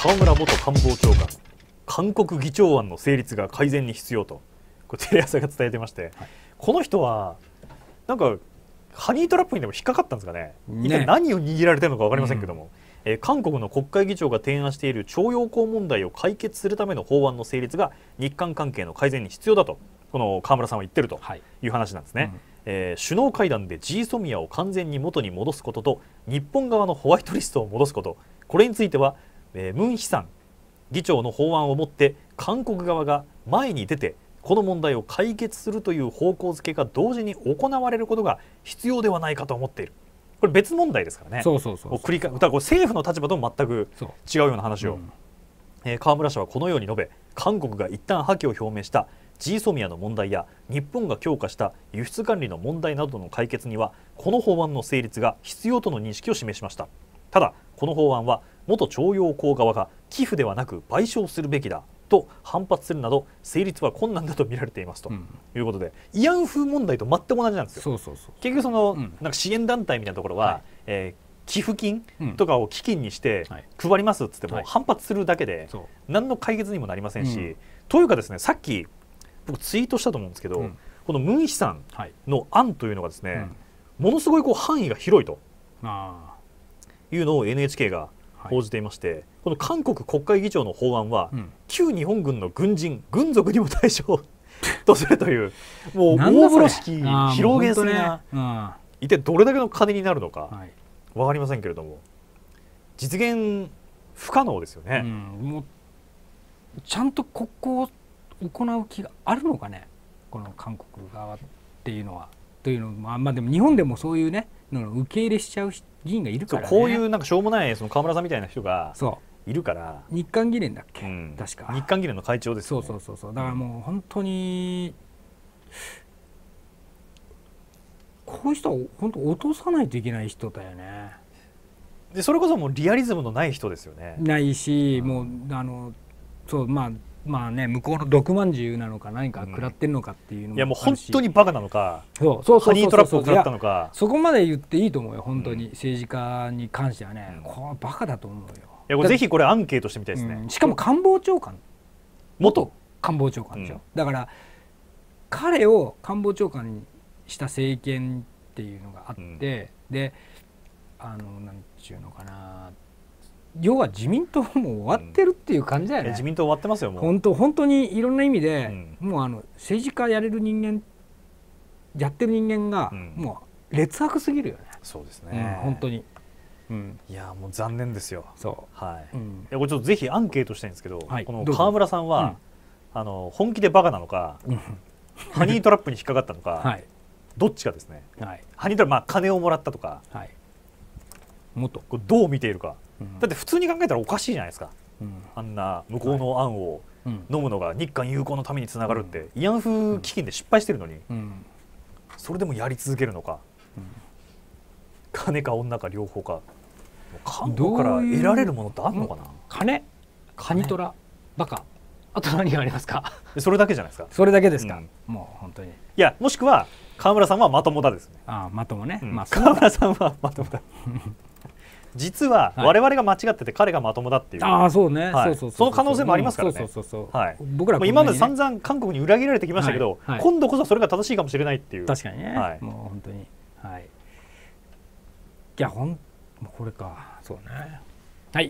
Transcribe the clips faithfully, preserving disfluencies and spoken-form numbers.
河村元官房長官、韓国議長案の成立が改善に必要とこれテレ朝が伝えてまして、はい、この人はなんかハニートラップにでも引っかかったんですかね。一体何を握られてるのか分かりませんけども、うん、えー、韓国の国会議長が提案している徴用工問題を解決するための法案の成立が日韓関係の改善に必要だとこの河村さんは言ってるという話なんですね。はい、うん、えー、首脳会談で ジーソミアを完全に元に戻すことと日本側のホワイトリストを戻すこと、これについては、えー、ムン・ヒサン議長の法案をもって韓国側が前に出てこの問題を解決するという方向づけが同時に行われることが必要ではないかと思っている。これ別問題ですからね。そうそうそうそう、繰り返だからこれ政府の立場とも全く違うような話を、うん、えー、河村氏はこのように述べ、韓国が一旦破棄を表明したジーソミアの問題や日本が強化した輸出管理の問題などの解決にはこの法案の成立が必要との認識を示しました。ただこの法案は元徴用工側が寄付ではなく賠償するべきだと反発するなど成立は困難だと見られていますということで、うん、慰安婦問題と全く同じなんですよ。そうそうそう、結局その、うん、なんか支援団体みたいなところは、はい、えー、寄付金とかを基金にして配りますっつっても反発するだけで何の解決にもなりませんし、うん、というかですね、さっき僕ツイートしたと思うんですけど、うん、このムン・ヒサンの案というのがですね、はい、ものすごいこう範囲が広いというのを エヌエイチケー が報じていまして、はい、この韓国国会議長の法案は、うん、旧日本軍の軍人軍属にも対象とするというもう大風呂敷広げすぎな、ね、一体どれだけの金になるのか分かりませんけれども、実現不可能ですよね。うん、もうちゃんと国交を行う気があるのかね、この韓国側っていうのは。というのは、まあ、でも日本でもそういうねの受け入れしちゃう議員がいるからね。 こういうなんかしょうもないその河村さんみたいな人がいるから。 日韓議連だっけ、うん、確か日韓議連の会長ですよね。 そうそうそうそう、だからもう本当にこういう人は本当落とさないといけない人だよね。 でそれこそもうリアリズムのない人ですよね。 ないし、うん、もうあのそうまあまあね、向こうの毒まんじゅうなのか何か食らってるのかっていうのも、 うん、いやもう本当にバカなのか、そうそうそうそう、ハニートラップを食らったのか、 そこまで言っていいと思うよ本当に、うん、政治家に関してはね、うん、これバカだと思うよ。いやこれぜひこれアンケートしてみたいですね。 うん、しかも官房長官、元官房長官でしょ、うん、だから彼を官房長官にした政権っていうのがあって、うん、であのなんちゅうのかな、要は自民党も終わってるっていう感じだよね。うん、 自民党終わってますよもう。 本当本当にいろんな意味で、うん、もうあの政治家やれる人間やってる人間がもう劣悪すぎるよね。うん、 そうですね。 うん、本当に。 うん、いやもう残念ですよ。 そう。 はい。うん、いやこれちょっとぜひアンケートしたいんですけど、はい、この河村さんは、うん、あの本気でバカなのか、うん、ハニートラップに引っかかったのか、はい、どっちかですね。はい、ハニートラップ、まあ金をもらったとか、はい、もっとこれどう見ているか。だって普通に考えたらおかしいじゃないですか、うん、あんな向こうの案を飲むのが日韓友好のためにつながるって、うん、慰安婦基金で失敗してるのに、うん、それでもやり続けるのか、うん、金か女か両方か、韓国から得られるものってあるのかな。 金、カニトラ、バカ、あと何がありますか。 それだけじゃないですか。 それだけですか、うん、もう本当に。いやもしくは河村さんはまともだですね。 ああまともね、うん、まあ、 河村さんはまともだ実は我々が間違ってて彼がまともだっていう、 ああそうね、 その可能性もありますからね。僕ら今まで散々韓国に裏切られてきましたけど、はいはい、今度こそそれが正しいかもしれないっていう。 確かにね、はい、もう本当に、はい、いやほんこれか、そうね、はい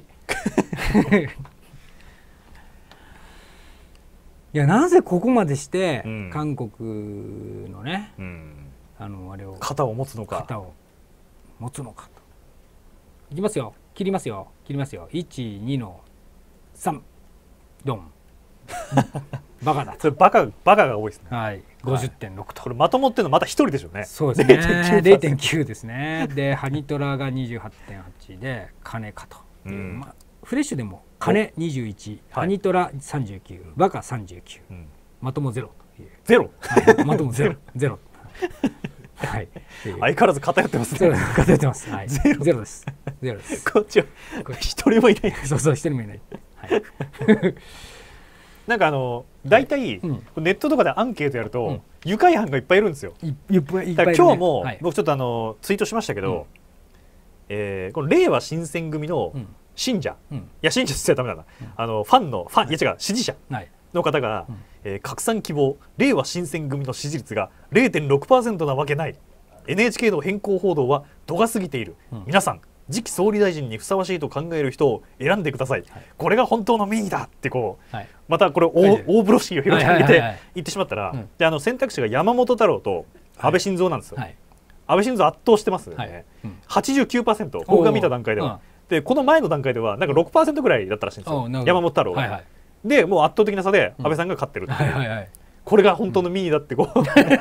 いやなぜここまでして、うん、韓国のね、うん、あのあれを肩を持つのか肩を持つのかと。いきますよ、切りますよ、切りますよ、いち、にのさん、ドンバカだと。 それバカ、バカが多いですね。 はい、ごじゅってんろくと、 これまともっていうのはまた一人でしょうね。 そうですね、ゼロてんきゅう ですね。でハニトラが にじゅうはちてんはち で金かという、うん、まあ、フレッシュでも金にじゅういち、ハニトラさんじゅうきゅう、バカさんじゅうきゅう、うん、まともゼロという。 ゼロ、 はい、まともゼロゼロはい、 相変わらず偏ってますね。 偏ってます。はい、ゼロ、ゼロです。ゼロです。 こっちは一人もいない。 そうそう、一人もいない。はい、 なんかあの大体、うん、ネットとかでアンケートやると、うん、愉快犯がいっぱいいるんですよ。 いっぱいいっぱい、ね。 今日も、はい、僕ちょっとあのツイートしましたけど、うん、えー、この令和新選組の信者、 うん、 いや信者って言っちゃダメだな、うん、あのファンのファン、はい、いや違う支持者の方が、はい、えー、拡散希望れいわ新選組の支持率が れいてんろくパーセント なわけない、 エヌエイチケー の変更報道は度が過ぎている、うん、皆さん次期総理大臣にふさわしいと考える人を選んでください、はい、これが本当の民意だってこう、はい、またこれ 大, 大風呂敷を広げて言ってしまったら、うん、であの選択肢が山本太郎と安倍晋三なんですよ、はい、安倍晋三圧倒してますよね、はいうん、はちじゅうきゅうパーセント 僕が見た段階では、でこの前の段階ではなんか ろくパーセント ぐらいだったらしいんですよ、山本太郎が、はいはい、でもう圧倒的な差で安倍さんが勝ってるっていう、うんはいはいはい、これが本当の民意だってこう、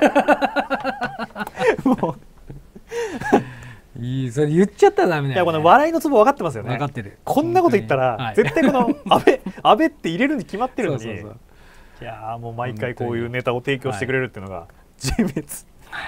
うん、もういい、それ言っちゃったらダメだよ、ね、 いやこの笑いのツボ分かってますよね。 分かってる。 こんなこと言ったら、はい、絶対この安倍安倍って入れるに決まってるのに、そうそうそう、いやもう毎回こういうネタを提供してくれるっていうのが自滅、はい、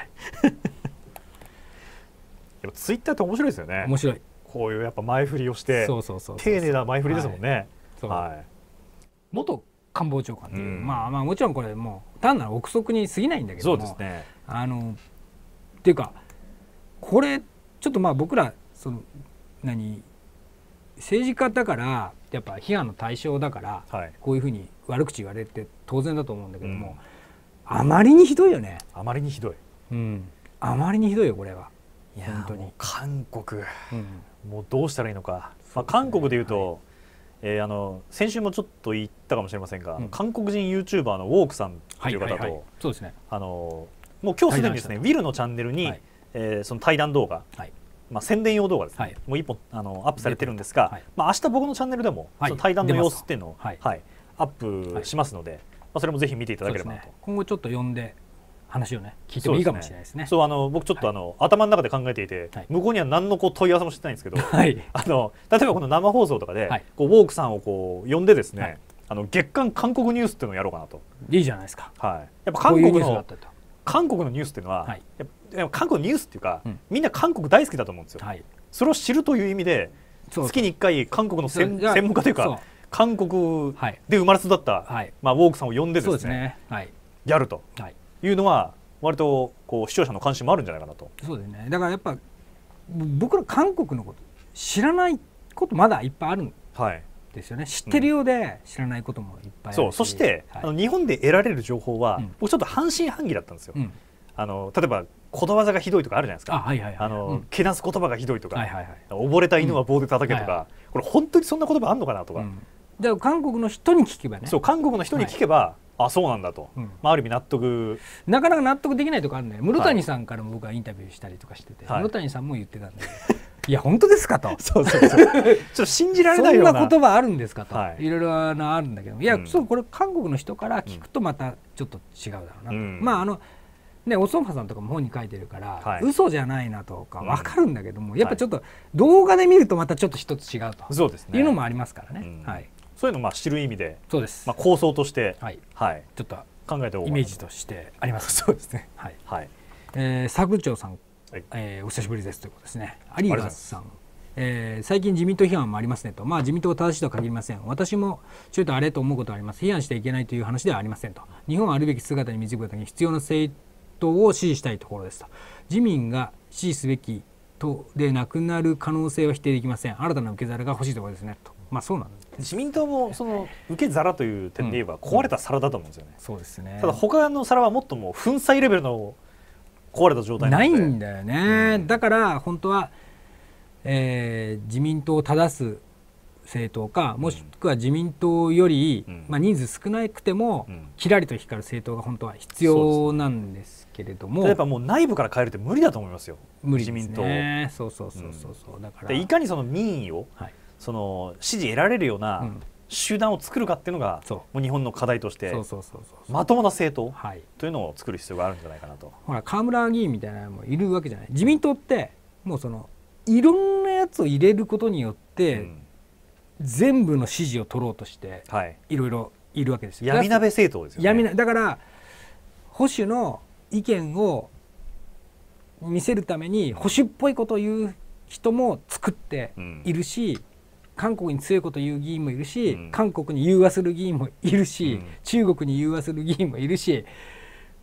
でもツイッターって面白いですよね。 面白い。 こういうやっぱ前振りをして丁寧な前振りですもんね。 はいはい、元官房長官っていう、うん、まあまあもちろんこれもう単なる憶測に過ぎないんだけども、 そうですね、 あのっていうかこれちょっとまあ僕らその何政治家だからやっぱ批判の対象だから、はい、こういうふうに悪口言われて当然だと思うんだけども、うん、あまりにひどいよね。 あまりにひどい、 うん、あまりにひどいよこれは。 いや本当に韓国、うん、もうどうしたらいいのか、まあ、韓国でいうと、はい、えー、あの先週もちょっと言ったかもしれませんが、うん、韓国人 ユーチューバーのウォークさんという方と、はいはいはい、そうですね、あのもう今日すでにですねウィルのチャンネルに、はい、えー、その対談動画、はい、まあ、宣伝用動画ですね、はい、もう一本あのアップされてるんですが、はい、まあ、明日僕のチャンネルでも、はい、その対談の様子っていうのを、はいはい、アップしますので、はい、まあ、それもぜひ見ていただければなと、ね、 今後ちょっと読んで話をね聞いてもいいかもしれないですね。 そう、あの僕ちょっとあの、はい、頭の中で考えていて、はい、向こうには何のこう問い合わせもしてないんですけど、はい、あの例えばこの生放送とかで、はい、こうウォークさんをこう呼んでですね、はい、あの月刊韓国ニュースっていうのをやろうかなと。 いいじゃないですか。 はい、やっぱ韓国の韓国のニュースっていうのは、はい、やっぱ韓国のニュースっていうか、うん、みんな韓国大好きだと思うんですよ、はい、それを知るという意味で月にいっかい韓国の専門家というか韓国で生まれ育った、はい、まあ、ウォークさんを呼んでですね、そうですね、はい、やるというのは割とこう視聴者の関心もあるんじゃないかなと。 そうですね、だからやっぱ僕ら韓国のこと知らないことまだいっぱいあるんですよね、はい、知ってるようで知らないこともいっぱいあるし、 そう、そして、はい、あの日本で得られる情報は、うん、僕ちょっと半信半疑だったんですよ、うん、あの例えばことわざがひどいとかあるじゃないですか、はいはいはい、あの、うん、けなす言葉がひどいとか、はいはいはい、溺れた犬は棒で叩けとか、うんはいはい、これ本当にそんな言葉あんのかなとか、うん、 だから韓国の人に聞けばね、 そう、韓国の人に聞けば、はい、あ、そうなんだと、うん、まあ、ある意味納得、 なかなか納得できないとこあるんだよね。室谷さんからも僕はインタビューしたりとかしてて、はい、室谷さんも言ってたんで、いや本当ですかとそうそうそうちょっと信じられないようなそんな言葉あるんですかと、はい、いろいろあるんだけど、いや、うん、そう、これ韓国の人から聞くとまたちょっと違うだろうなと、うん、まああのね、おそんはさんとかも本に書いてるから、はい、嘘じゃないなとか分かるんだけども、うん、やっぱちょっと動画で見るとまたちょっと一つ違うと、そうですね、いうのもありますからね、うん、はい、 そういうのをまあ知る意味で、 そうです、 まあ、構想として、はいはい、ちょっと考えてイメージとしてあります。 そうですね、 はい、はい、えー、佐久長さん、はい、えー、お久しぶりですということですね。有賀さん、えー、最近自民党批判もありますねと、まあ自民党が正しいとは限りません。私もちょっとあれと思うことはあります。批判してはいけないという話ではありませんと。日本はあるべき姿に導くために必要な政党を支持したいところですと。自民が支持すべき党でなくなる可能性は否定できません。新たな受け皿が欲しいところですねと。まあそうなんです。 自民党もその受け皿という点で言えば壊れた皿だと思うんですよね。うん、 そうですね。 ただ他の皿はもっともう粉砕レベルの壊れた状態なのでないんだよね。うん、だから本当は、えー、自民党を正す政党か、もしくは自民党より、うん、まあ、人数少なくても、うん、キラリと光る政党が本当は必要なんですけれども、 やっぱもう内部から変えるって無理だと思いますよ。 無理ですね。そうそうそうそうそう、うん、だからいかにその民意を、はい、その支持得られるような集団を作るかっていうのが、うん、もう日本の課題としてまともな政党というのを作る必要があるんじゃないかなと。 ほら河村議員みたいなのもいるわけじゃない。自民党ってもうそのいろんなやつを入れることによって、うん、全部の支持を取ろうとしていろいろいるわけですよ。 闇鍋政党ですよね。 闇なだから保守の意見を見せるために保守っぽいことを言う人も作っているし、うん、韓国に強いことを言う議員もいるし、うん、韓国に融和する議員もいるし、うん、中国に融和する議員もいるし、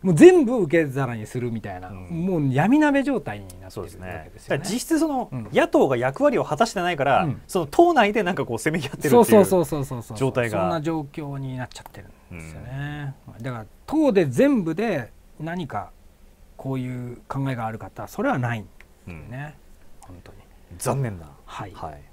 もう全部受け皿にするみたいな、 うん、 もう闇鍋状態になってるわけですよね。 だから実質その、 うん、 野党が役割を果たしてないから、うん、その党内でなんかこうせめぎ合ってるっていう状態がそんな状況になっちゃってるんですよね、うん、だから党で全部で何かこういう考えがある方それはないんですよね、うん、本当に残念な、 はい、 はい